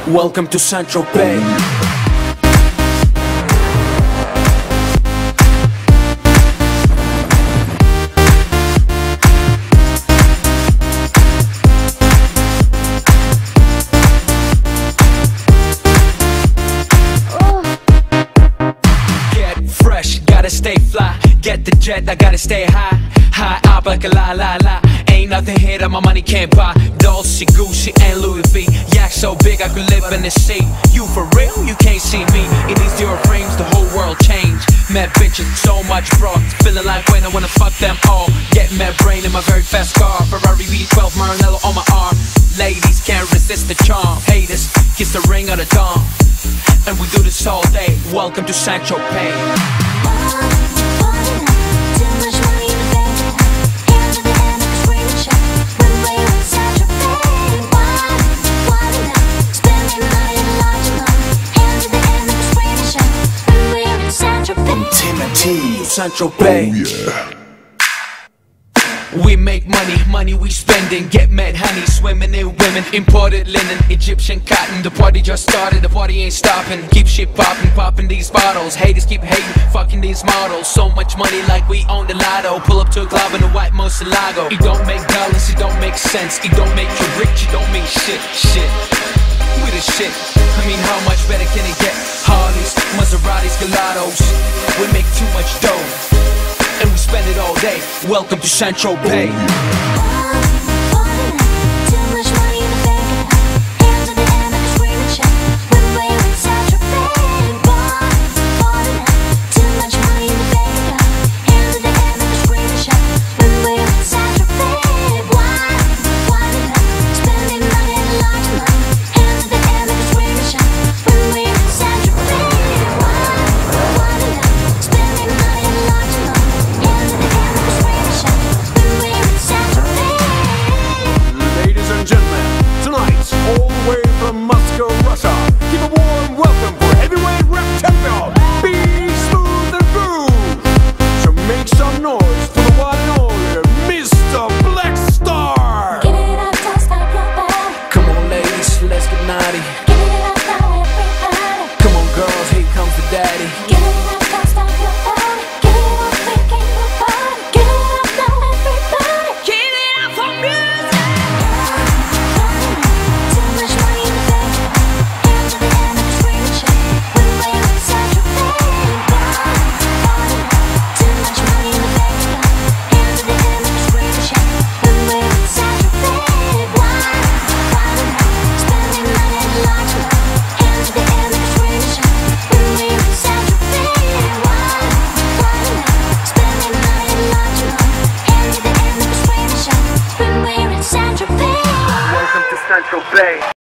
Welcome to Saint-Tropez. Get fresh, gotta stay fly. Get the jet, I gotta stay high. High up like a la la la. Ain't nothing here that my money can't buy. Dolce, Gucci, and Louis V. Yak so big I could live in the sea. You for real? You can't see me. In these Dior frames, the whole world changed. Mad bitches, so much broad. Feeling like when I wanna fuck them all. Get mad brain in my very fast car. Ferrari V12, Maranello on my arm. Ladies can't resist the charm. Haters, kiss the ring of the dawn. And we do this all day. Welcome to Saint-Tropez. Saint-Tropez. Oh, yeah. We make money, money we spending. Get mad honey, swimming in women. Imported linen, Egyptian cotton. The party just started, the party ain't stopping. Keep shit popping, popping these bottles. Haters keep hating, fucking these models. So much money like we own the lotto. Pull up to a club in a white Murcielago. It don't make dollars, it don't make sense. It don't make you rich, it don't mean shit, shit. We the shit, I mean how much better can it get? Harleys, Maseratis, Gelatos. We make too much dough, and we spend it all day. Welcome to Saint-Tropez. Saint-Tropez.